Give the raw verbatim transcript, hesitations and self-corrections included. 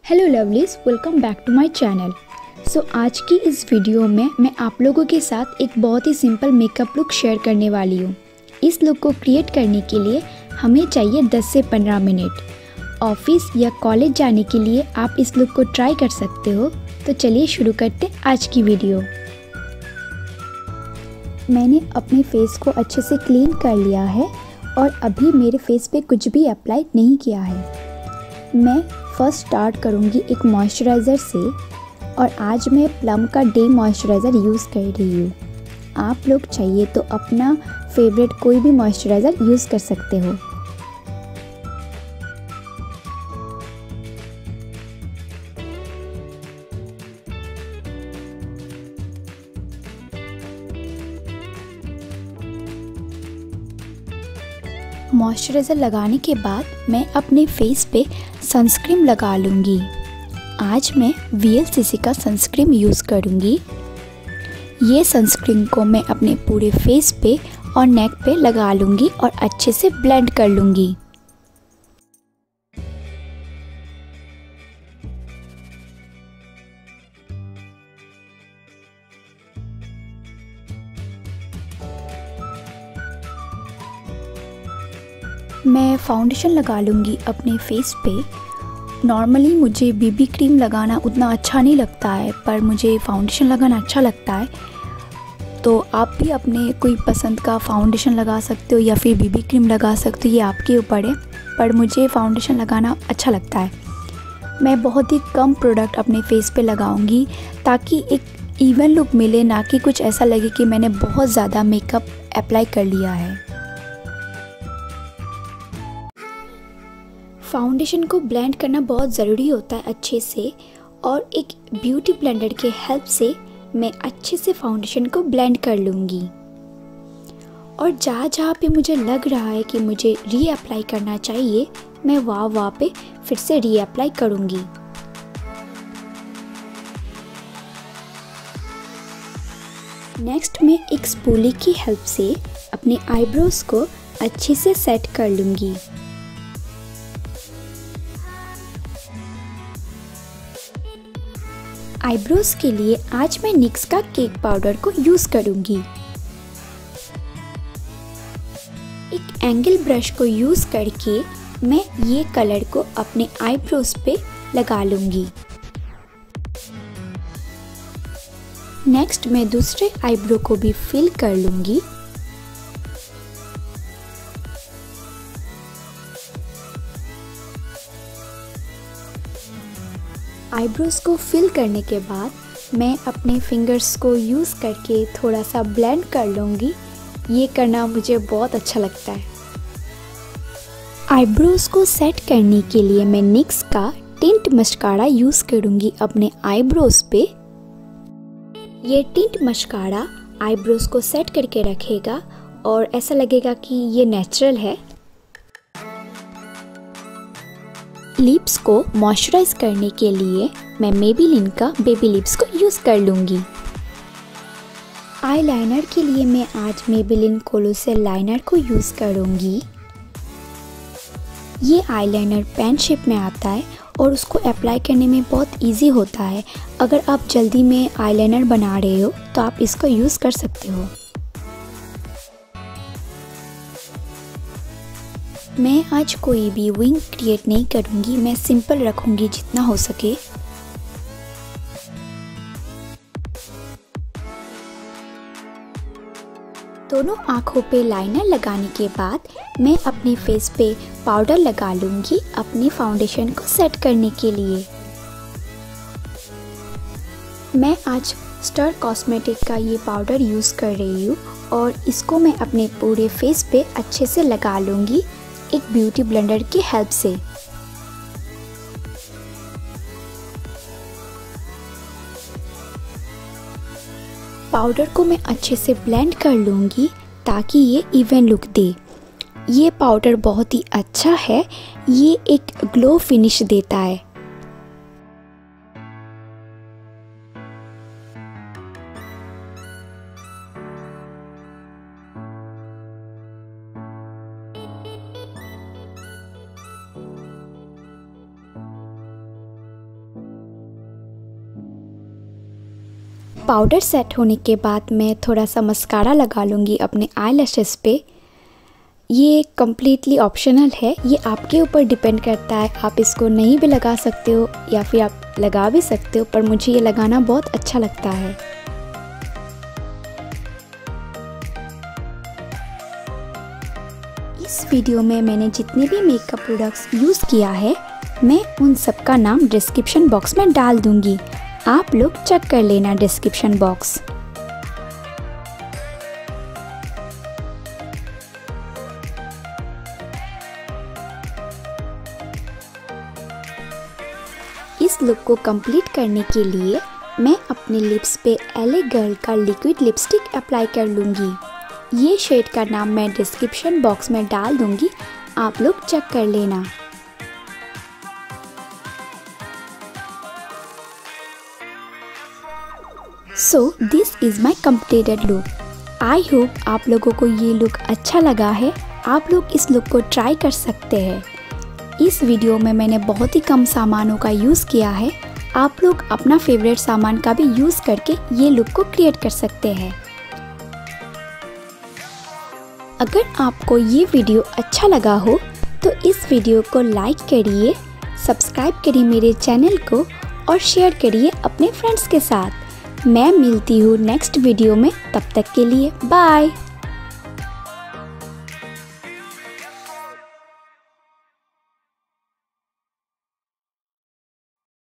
Hello lovelies, welcome back to my channel. So आज की इस वीडियो में मैं आप लोगों के साथ एक बहुत ही सिंपल मेकअप लुक शेयर करने वाली हूँ। इस लुक को क्रिएट करने के लिए हमें चाहिए दस से पंद्रह मिनट। ऑफिस या कॉलेज जाने के लिए आप इस लुक को ट्राई कर सकते हो। तो चलिए शुरू करते आज की वीडियो। मैंने अपने फेस को अच्छे से क्लीन कर लिया है और अभी मेरे फेस पे कुछ भी अप्लाई नहीं किया है। मैं फर्स्ट स्टार्ट करूँगी एक मॉइस्चराइज़र से और आज मैं प्लम का डे मॉइस्चराइज़र यूज़ कर रही हूँ। आप लोग चाहिए तो अपना फेवरेट कोई भी मॉइस्चराइज़र यूज़ कर सकते हो। मॉइस्चराइज़र लगाने के बाद मैं अपने फेस पे सनस्क्रीन लगा लूँगी। आज मैं वी एल सी सी का सनस्क्रीन यूज़ करूँगी। ये सनस्क्रीन को मैं अपने पूरे फेस पे और नेक पे लगा लूँगी और अच्छे से ब्लेंड कर लूँगी। मैं फाउंडेशन लगा लूँगी अपने फेस पे। नॉर्मली मुझे बीबी क्रीम लगाना उतना अच्छा नहीं लगता है, पर मुझे फाउंडेशन लगाना अच्छा लगता है। तो आप भी अपने कोई पसंद का फाउंडेशन लगा सकते हो या फिर बीबी क्रीम लगा सकते हो, ये आपके ऊपर है, पर मुझे फाउंडेशन लगाना अच्छा लगता है। मैं बहुत ही कम प्रोडक्ट अपने फेस पे लगाऊंगी ताकि एक इवन लुक मिले, ना कि कुछ ऐसा लगे कि मैंने बहुत ज़्यादा मेकअप अप्लाई कर लिया है। फाउंडेशन को ब्लेंड करना बहुत ज़रूरी होता है अच्छे से, और एक ब्यूटी ब्लेंडर के हेल्प से मैं अच्छे से फाउंडेशन को ब्लेंड कर लूँगी। और जहाँ जहाँ पे मुझे लग रहा है कि मुझे री अप्लाई करना चाहिए, मैं वहाँ वहाँ पे फिर से री अप्लाई करूँगी। नेक्स्ट मैं एक स्पूली की हेल्प से अपने आईब्रोज को अच्छे से सेट कर लूँगी। आईब्रोज के लिए आज मैं निक्स का केक पाउडर को यूज़ करूँगी। एक एंगल ब्रश को यूज़ करके मैं ये कलर को अपने आईब्रोज पे लगा लूँगी। नेक्स्ट मैं दूसरे आईब्रो को भी फिल कर लूँगी। आईब्रोज को फिल करने के बाद मैं अपने फिंगर्स को यूज़ करके थोड़ा सा ब्लेंड कर लूँगी। ये करना मुझे बहुत अच्छा लगता है। आईब्रोज को सेट करने के लिए मैं निक्स का टिंट मस्कारा यूज़ करूँगी अपने आईब्रोज पे। ये टिंट मस्कारा आईब्रोज को सेट करके रखेगा और ऐसा लगेगा कि ये नेचुरल है। लिप्स को मॉइस्चराइज करने के लिए मैं मेबेलिन का बेबी लिप्स को यूज़ कर लूँगी। आईलाइनर के लिए मैं आज मेबेलिन कोलोसेल लाइनर को यूज़ करूँगी। ये आईलाइनर पेन शेप में आता है और उसको अप्लाई करने में बहुत इजी होता है। अगर आप जल्दी में आईलाइनर बना रहे हो तो आप इसको यूज़ कर सकते हो। मैं आज कोई भी विंग क्रिएट नहीं करूँगी, मैं सिंपल रखूँगी जितना हो सके। दोनों आँखों पे लाइनर लगाने के बाद मैं अपने फेस पे पाउडर लगा लूँगी अपनी फाउंडेशन को सेट करने के लिए। मैं आज स्टार कॉस्मेटिक का ये पाउडर यूज़ कर रही हूँ और इसको मैं अपने पूरे फेस पे अच्छे से लगा लूँगी एक ब्यूटी ब्लेंडर की हेल्प से। पाउडर को मैं अच्छे से ब्लेंड कर लूँगी ताकि ये इवन लुक दे। ये पाउडर बहुत ही अच्छा है, ये एक ग्लो फिनिश देता है। पाउडर सेट होने के बाद मैं थोड़ा सा मस्कारा लगा लूँगी अपने आई लैशेस पे। ये कम्प्लीटली ऑप्शनल है, ये आपके ऊपर डिपेंड करता है, आप इसको नहीं भी लगा सकते हो या फिर आप लगा भी सकते हो, पर मुझे ये लगाना बहुत अच्छा लगता है। इस वीडियो में मैंने जितने भी मेकअप प्रोडक्ट्स यूज़ किया है मैं उन सब का नाम डिस्क्रिप्शन बॉक्स में डाल दूँगी, आप लोग चेक कर लेना डिस्क्रिप्शन बॉक्स। इस लुक को कंप्लीट करने के लिए मैं अपने लिप्स पे एल ए गर्ल का लिक्विड लिपस्टिक अप्लाई कर लूँगी। ये शेड का नाम मैं डिस्क्रिप्शन बॉक्स में डाल दूँगी, आप लोग चेक कर लेना। So this is my completed look. I hope आप लोगों को ये लुक अच्छा लगा है, आप लोग इस लुक को ट्राई कर सकते हैं। इस वीडियो में मैंने बहुत ही कम सामानों का यूज़ किया है, आप लोग अपना फेवरेट सामान का भी यूज़ करके ये लुक को क्रिएट कर सकते हैं। अगर आपको ये वीडियो अच्छा लगा हो तो इस वीडियो को लाइक करिए, सब्सक्राइब करिए मेरे चैनल को और शेयर करिए अपने फ्रेंड्स के साथ। मैं मिलती हूँ नेक्स्ट वीडियो में, तब तक के लिए बाय।